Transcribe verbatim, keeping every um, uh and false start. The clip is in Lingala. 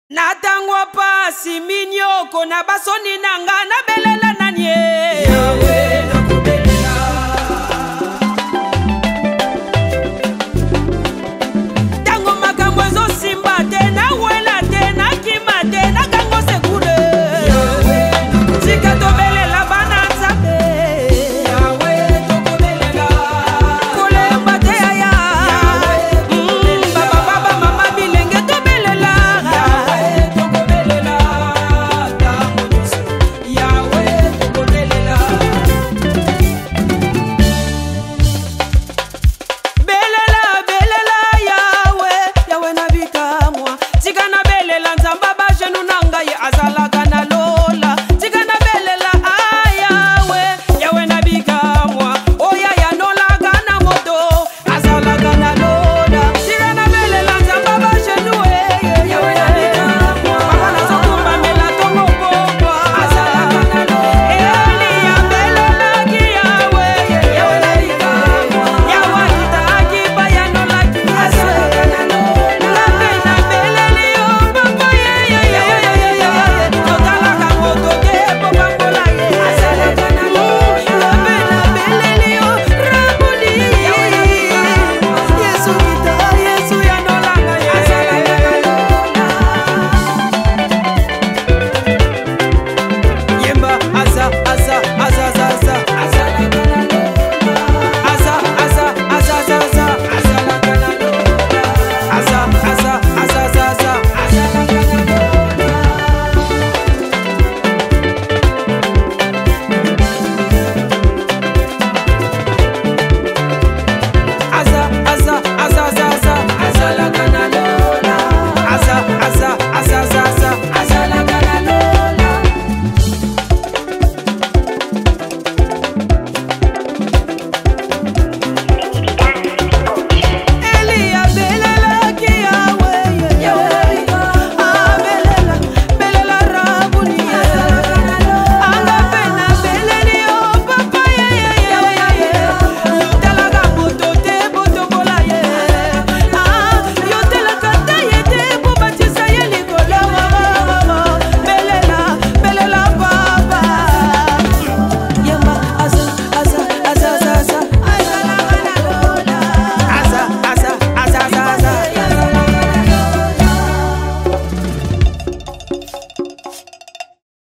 Natangwa pasi minyoko na basoni nanga na belela nanye Yahweh na kubelela Tango makambo zo simba te na wela te na kima te na kango sekure Yahweh na kubelela Sika to belela bana nzambe Yahweh to kubelela Kole mbate aya Yahweh Baba baba mama bilenge to belela Belela, belela, Yahweh, Yahweh na bika mwa. Tika na belela nzamba